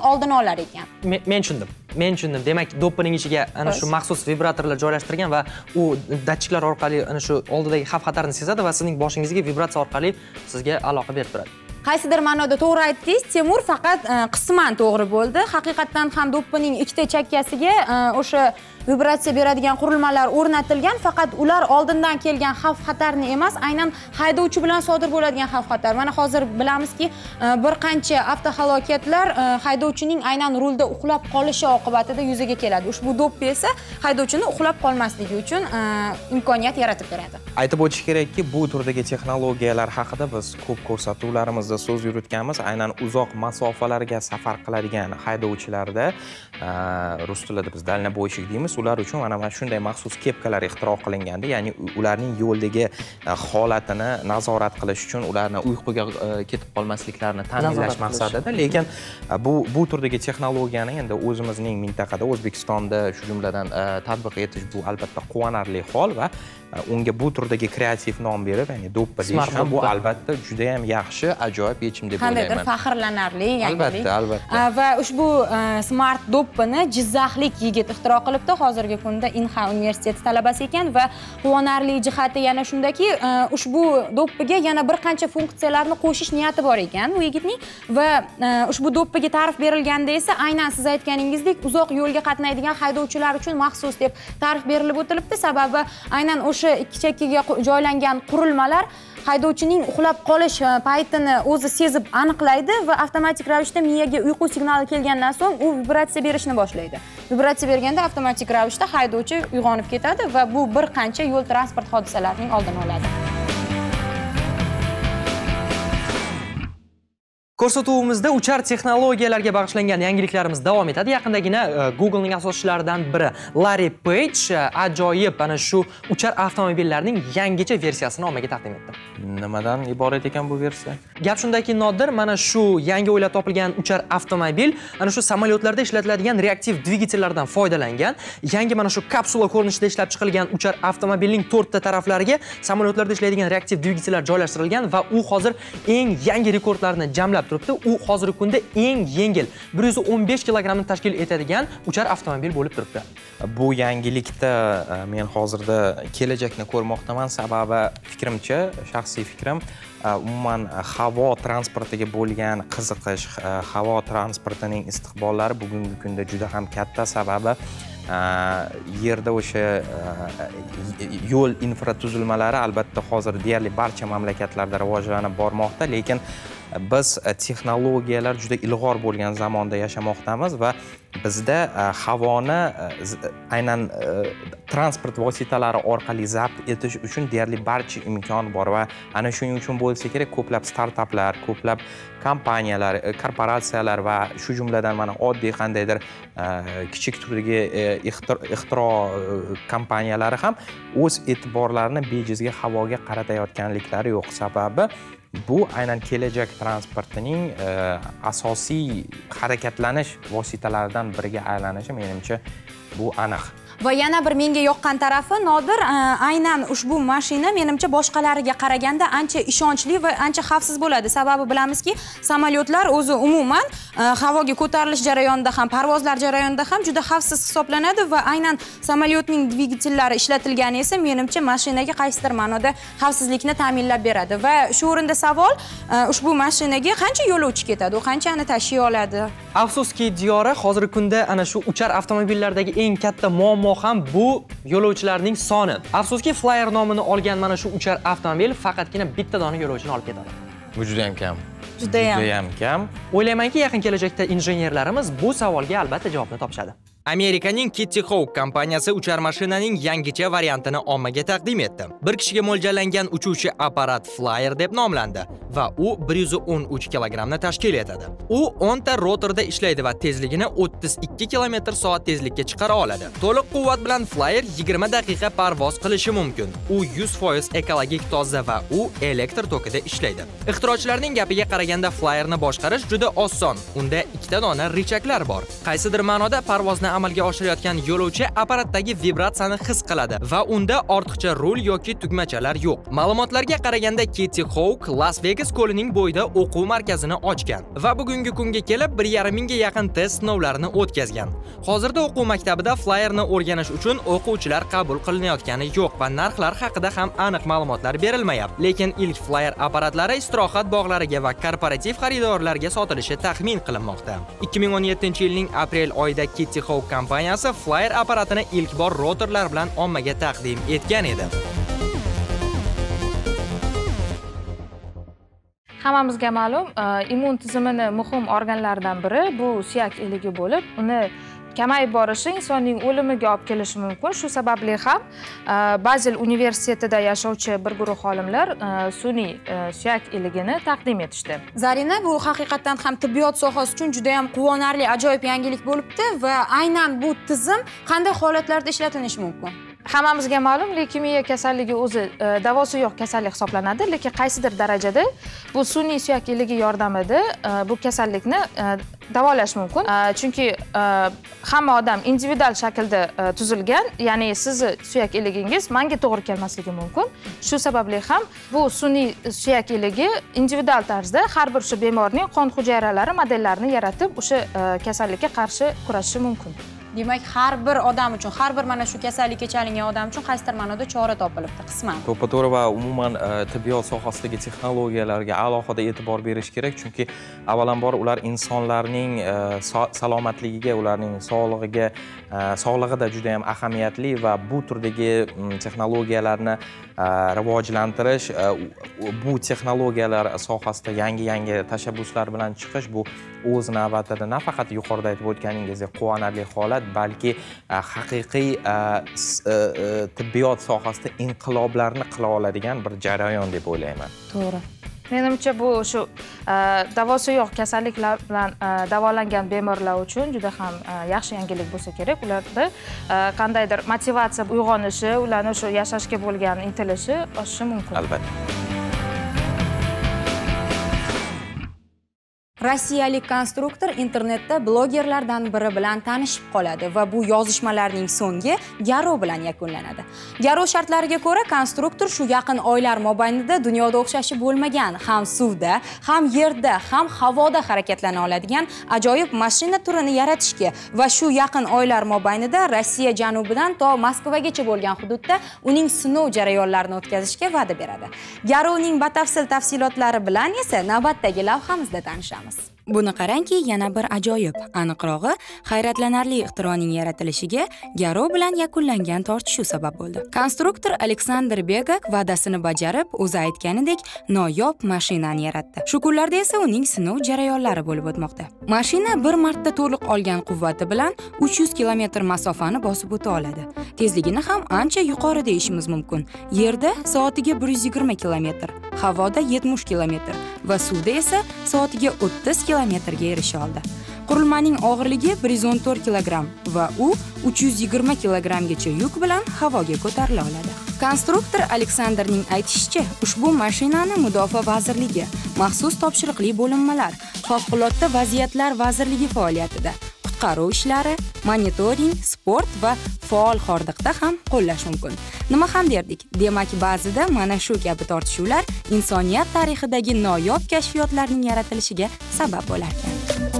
oldini olar ekan. Men tushundim. Demak, do'ppining ichiga ana shu maxsus vibratorlar joylashtirgan va u datchiklar orqali ana shu oldidagi xavf-xatarni sezadi va sizning boshingizga vibratsiya orqali sizga aloqa berib turadi. Qaysidir ma'noda to'g'ri aytdingiz, Temur, faqat qisman to'g'ri bo'ldi. Haqiqatan ham do'ppining ikkita chakkasiga o'sha vibratsiya beradigan qurilmalar o'rnatilgan, faqat ular oldindan kelgan xavf-xatarni emas, aynan haydovchi bilan sodir bo'ladigan xavf-xatar. Mana hozir bilamizki, bir qancha avtohalokatlar haydovchining aynan rulda uxlab qolishi oqibatida yuzaga keladi. Ushbu do'ppi esa haydovchini uxlab qolmasligi uchun imkoniyat yaratib beradi. Aytib o'tish kerakki, bu turdagi texnologiyalar haqida biz ko'p ko'rsatuvlarimizda so'z yuritganmiz. Aynan uzoq masofalarga safar qiladigan haydovchilarda rus tilida biz dalniboyshik deymiz. Ular uchun mana shunday maxsus kepkalar ixtiro qilingandi. Ya'ni ularning yo'ldagi holatini nazorat qilish uchun ularni uyquga ketib qolmasliklarini ta'minlash maqsadida. Lekin bu turdagi texnologiyani endi o'zimizning mintaqada, O'zbekistonda shu jumladan tatbiq etish bu albatta quvonarli hol va unga bu turdagi kreativ nom berib, ya'ni do'ppi deyish ham bu albatta juda ham yaxshi, ajoyib yechim deb o'ylayman. Qandaydir faxrlanarli yangilik. Albatta. Va ushbu smart do'ppini jizzaxlik yigit ixtiro qilibdi. Hozirgi kunda Inha universiteti talabasi ekan va quvonarli jihati yana shundaki, ushbu do'ppiga yana bir qancha funksiyalarni qo'shish niyati bor ekan u yigitning va ushbu do'ppiga ta'rif berilganda esa aynan siz aytganingizdek uzoq yo'lga qatnaydigan haydovchilar uchun maxsus deb ta'rif berilib o'tilibdi. Sababi aynan o'sha ikki chakkaga joylangan qurilmalar haydovchining uxlab qolish paytini o'zi sezib aniqlaydi va avtomatik ravishda miyaga uyqu signali kelgandan so'ng u vibratsiya berishni boshlaydi. Vibratsiya berganda avtomatik ravishda haydovchi uyg'onib ketadi va bu bir qancha yo'l transport hodisalarining oldini oladi. Ko'rsatuvimizda uchar texnologiyalarga bag'ishlangan yangiliklarimiz davom etadi. Yaqindagina Google'ning asoschilaridan biri Larry Page ajoyib ana shu uchar avtomobillarning yangicha versiyasini ommaga taqdim etdi. Nimadan iborat ekan bu versiya? Gap shundaki, Nodir, mana shu yangi o'ylab topilgan uchar avtomobil ana shu samolyotlarda ishlatiladigan reaktiv dvigatellardan foydalangan. Yangi mana shu kapsula ko'rinishida ishlab chiqilgan uchar avtomobilning 4 ta taraflariga samolyotlarda ishlaydigan reaktiv dvigatellar joylashtirilgan va u hozir eng yangi rekordlarni jamlab turibdi. U hozirgi kunda eng yengil 115 kilogramni tashkil etadigan uchar avtomobil bo'lib turibdi. Bu yangilikda men hozirda kelajakni ko'rmoqdaman. Sababi fikrimcha, shaxsiy fikrim, umuman havo transportiga bo'lgan qiziqish, havo transportining istiqbollari bugungi kunda juda ham katta. Sababi yerda o'sha yo'l infratuzilmalari albatta hozir deyarli barcha mamlakatlarda rivojlanib bormoqda, lekin biz texnologiyalar juda ilg'or bo'lgan zamonda yashamoqdamiz va bizda havoni aynan transport vositalari orqali zabt etish uchun deyarli barcha imkon bor va ana shuning uchun bo'lsa kerak ko'plab startaplar, ko'plab kompaniyalar, korporatsiyalar va shu jumladan mana oddiy qandaydir kichik turdagi ixtiro kompaniyalari ham o'z e'tiborlarini bejizga havoga qaratayotganliklari yo'q. Sababi bu aynan kelajak transportining asosiy harakatlanish vositalaridan biriga aylanishi menimcha bu aniq. Va yana bir menga yoqqan tarafi, Nodir, aynan ushbu mashina menimcha boshqalariga qaraganda ancha ishonchli va ancha xavfsiz bo'ladi. Sababi bilamizki, samolyotlar o'zi umuman havoga ko'tarilish jarayonida ham, parvozlar jarayonida ham juda xavfsiz hisoblanadi va aynan samolyotning dvigatellari ishlatilgani esa menimcha mashinaga qaysidir ma'noda xavfsizlikni ta'minlab beradi. Va shu o'rinda savol, ushbu mashinaga qancha yo'lovchi ketadi, u qanchani tashiy oladi? Afsuski, Diyora, hozirgi kunda ana shu uchar avtomobillardagi eng katta muammo ham bu yo'lovchilarning soni. Afsuski, Flyer nomini olgan mana shu uchar avtomobil faqatgina bitta dona yo'lovchini olib ketadi. Bu juda ham kam. Juda ham kam. O'ylaymanki, yaqin kelajakda injenerlarimiz bu savolga albatta javobni topishadi. Amerikaning Kitty Hawk kompaniyasi uchar mashinaning yangicha variantini ommaga taqdim etdi. Bir kishiga mo'ljallangan uchuvchi apparat Flyer deb nomlandi va u 113 kilogramni tashkil etadi. U 10 ta rotorda ishlaydi va tezligini 32 km/soat tezlikka chiqara oladi. To'liq quvvat bilan Flyer 20 daqiqa parvoz qilishi mumkin. U 100% ekologik toza va u elektr tokida ishlaydi. Ixtirochilarning gapiga qaraganda Flyerni boshqarish juda oson. Unda ikkita dona richaklar bor. Qaysidir ma'noda parvozni amalga oshirayotgan yo'lovchi apparatdagi vibratsiyani his qiladi va unda ortiqcha rul yoki tugmachalar yo'q. Ma'lumotlarga qaraganda Kitty Hawk Las Vegas ko'lining bo'yida o'quv markazini ochgan va bugungi kunga kelib 1,5 mingga yaqin test sinovlarini o'tkazgan. Hozirda o'quv maktabida flyerni o'rganish uchun o'quvchilar qabul qilinayotgani yo'q va narxlar haqida ham aniq ma'lumotlar berilmayapti. Lekin ilk flyer apparatlari istirohat bog'lariga va korporativ xaridorlarga sotilishi taxmin qilinmoqda. 2017-yilning aprel oyida Kitty Hawk kompaniyasi flyer apparatini ilk bor rotorlar bilan ommaga taqdim etgan edi. Hammamizga ma'lum, immun tizimining muhim organlaridan biri bu suyak iligi bo'lib, uni kamayib borishi insonning o'limiga olib kelishi mumkin. Shu sababli ham Bazil universitetida yashovchi bir guruh olimlar sun'iy suyak iligini taqdim etishdi. Zarina, bu haqiqatan ham tibbiyot sohasi uchun juda ham quvonarli, ajoyib yangilik bo'libdi va aynan bu tizim qanday holatlarda ishlatilishi mumkin? Hammamizga ma'lum, leykemiya kasalligi o'zi davosi yo'q kasallik hisoblanadi, lekin qaysidir darajada bu sun'iy suyak iligi yordamida bu kasallikni davolash mumkin. Chunki hamma odam individual shaklda tuzilgan, ya'ni sizni suyak iligingiz menga to'g'ri kelmasligi mumkin. Shu sababli ham bu sun'iy suyak iligi individual tarzda har bir shu bemorning qon hujayralari modellarini yaratib, o'sha kasallikka qarshi kurashishi mumkin. Demak, har bir odam uchun, har bir mana shu kasallikka chalingan odam uchun qaysidir ma'noda chora topilibdi, qisman. To'g'ri va umuman tibbiyot sohasidagi texnologiyalarga alohida e'tibor berish kerak, chunki avvalambor ular insonlarning salomatligiga, ularning sog'lig'ida juda ham ahamiyatli va bu turdagi texnologiyalarni rivojlantirish, bu texnologiyalar sohasida yangi tashabbuslar bilan chiqish bu o'z navbatida nafaqat yuqorida aytib o'tganingizdek quvonarli holat, balki haqiqiy tibbiyot sohasida inqiloblarni qila oladigan bir jarayon deb o'ylayman. To'g'ri. Menimcha bu shu davosi yo'q kasalliklar bilan davolangan bemorlar uchun juda ham yaxshi yangilik bo'lsa kerak. Ularda qandaydir motivatsiya uyg'onishi, ularning shu yashashga bo'lgan intilishi oshishi mumkin. Albatta. Rossiyalik konstruktor internetda blogerlardan biri bilan tanishib qoladi va bu yozishmalarning so'nggi garov bilan yakunlanadi. Garov shartlariga ko'ra, konstruktor shu yaqin oylar mobaynida dunyoda o'xshashi bo'lmagan, ham suvda, ham yerda, ham havoda harakatlana oladigan ajoyib mashina turini yaratishga va shu yaqin oylar mobaynida Rossiya janubidan to Moskvagacha bo'lgan hududda uning sinov jarayonlarini o'tkazishga va'da beradi. Garovning batafsil tafsilotlari bilan esa navbatdagi lavhamizda tanishamiz. Buni qarangki, yana bir ajoyib, aniqrog'i, hayratlanarli ixtironing yaratilishiga garov bilan yakunlangan tortishuv sabab bo'ldi. Konstruktor Aleksandr Begak va'dasini bajarib, o'zi aytganidek noyob mashinani yaratdi. Shu kunlarda esa uning sinov jarayonlari bo'lib o'tmoqda. Mashina bir marta to'liq olgan quvvati bilan 300 kilometr masofani bosib o'ta oladi. Tezligini ham ancha yuqori deyishimiz mumkin. Yerda soatiga 120 kilometr, havoda 70 kilometr va suvda esa soatiga 30 kilometrga erisha oldi. Qurilmaning og'irligi 114 kilogramm va u 320 kilogrammgacha yuk bilan havoga ko'tarila oladi. Konstruktor Aleksandrning aytishicha, ushbu mashinani Mudofaa vazirligi, maxsus topshiriqli bo'linmalar, favqulodda vaziyatlar vazirligi faoliyatida, qutqaruv ishlari, monitoring, sport va faol hordiqda ham qo'llash mumkin. Nima ham derdik? Demak, ba'zida mana shu kabi tortishuvlar insoniyat tarixidagi noyob kashfiyotlarning yaratilishiga sabab bo'lar ekan.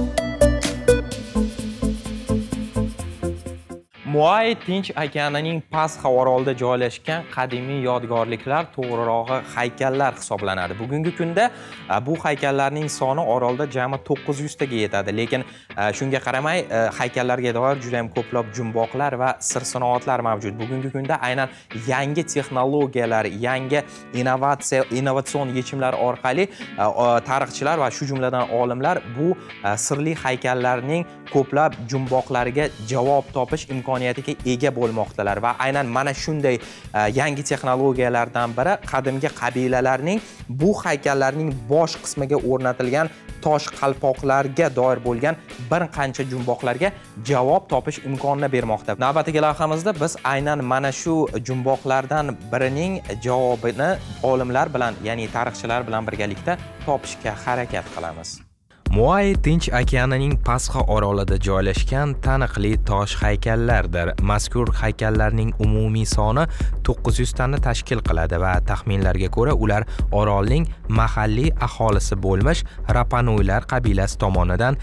Muay Tinch okeanining past orolida joylashgan qadimiy yodgorliklar, to'g'rirog'i haykallar hisoblanadi. Bugungi kunda bu haykallarning soni orolda jami 900 taga yetadi, lekin shunga qaramay haykallarga doir juda ham ko'plab jumboqlar va sir-sinoatlar mavjud. Bugungi kunda aynan yangi texnologiyalar, yangi innovatsion yechimlar orqali tarixchilar va shu jumladan olimlar bu sirli haykallarning ko'plab jumboqlariga javob topish imkoniyatiga ega bo'lmoqdalar va aynan mana shunday yangi texnologiyalardan biri qadimgi qabilalarning bu haykallarning bosh qismiga o'rnatilgan tosh qalpoqlarga doir bo'lgan bir qancha jumboqlarga javob topish imkonini bermoqda. Navbatdagi lavhamizda biz aynan mana shu jumboqlardan birining javobini olimlar bilan, ya'ni tarixchilar bilan birgalikda topishga harakat qilamiz. Moai Tinch okeanining Pasxa orolida joylashgan taniqli tosh haykallardir. Mazkur haykallarning umumiy soni 900 tani tashkil qiladi va taxminlarga ko'ra ular orolning mahalliy aholisi bo'lmish Rapanuylar qabilasi tomonidan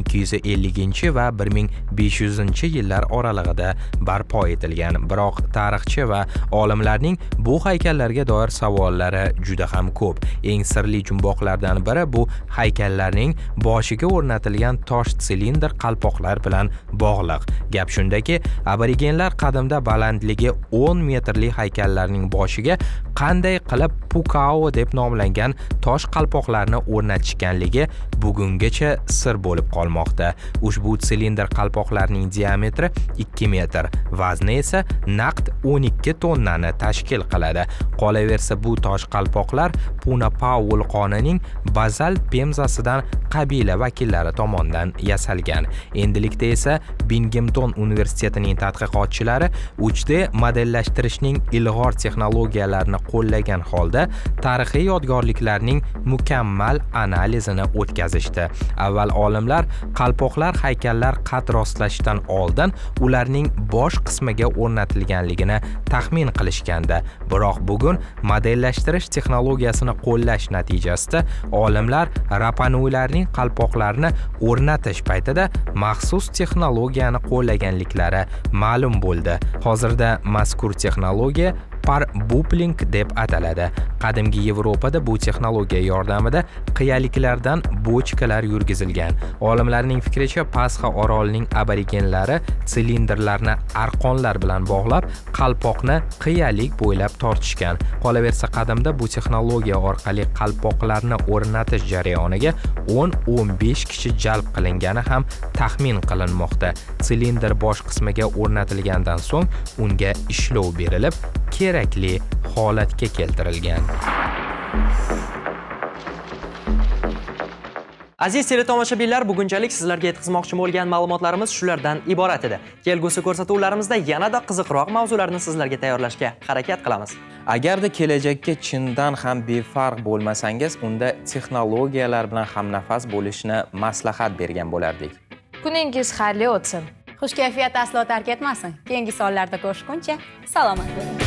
1250 va 1500-yillar oralig'ida barpo etilgan. Biroq tarixchi va olimlarning bu haykallarga doir savollari juda ham ko'p. Eng sirli jumboqlardan biri bu haykallarning boshiga o'rnatilgan tosh silindr qalpoqlar bilan bog'liq. Gap shundaki, aborigenlar qadimda balandligi 10 metrli haykallarning boshiga qanday qilib Pukao deb nomlangan tosh qalpoqlarni o'rnatishganligi bugungacha sir bo'lib qolmoqda. Ushbu silindr qalpoqlarning diametri 2 metr, vazni esa naqd 12 tonnani tashkil qiladi. Qolaversa, bu tosh qalpoqlar Punapao vulqonining bazalt pemzasidan qabila vakillari tomonidan yasalgan. Endilikda esa Binghamton universitetining tadqiqotchilari 3D modellashtirishning ilg'or texnologiyalarini qo'llagan holda tarixiy yodgorliklarning mukammal analizini o'tkazishdi. Avval olimlar qalpoqlar haykallar qad rostlashdan oldin ularning bosh qismiga o'rnatilganligini taxmin qilishgandi. Biroq bugun modellashtirish texnologiyasini qo'llash natijasida olimlar Rapanuylarning qalpoqlarni o'rnatish paytida maxsus texnologiyani qo'llaganliklari ma'lum bo'ldi. Hozirda mazkur texnologiya Parbuppling deb ataladi. Qadimgi Yevropada bu texnologiya yordamida qiyaliklardan bochkalar yurgizilgan. Olimlarning fikricha, Pasxa orolining aborigenlari silindrlarni arqonlar bilan bog'lab, qalpoqni qiyalik bo'ylab tortishgan. Qolaversa, qadimda bu texnologiya orqali qalpoqlarni o'rnatish jarayoniga 10-15 kishi jalb qilingani ham taxmin qilinmoqda. Silindr bosh qismiga o'rnatilgandan so'ng unga ishlov berilib, kerakli holatga keltirilgan. Aziz teletomoshabinlar, bugunchalik sizlarga yetkazmoqchi bo'lgan ma'lumotlarimiz shulardan iborat edi. Kelgusi ko'rsatuvlarimizda yanada qiziqroq mavzularni sizlarga tayyorlashga harakat qilamiz. Agarda kelajakka chindan ham befarq bo'lmasangiz, unda texnologiyalar bilan hamnafas bo'lishni maslahat bergan bo'lardik. Kuningiz xayrli o'tsin. Xush kayfiyat aslo tark etmasin. Keyingi sonlarda ko'rishguncha salomat bo'ling.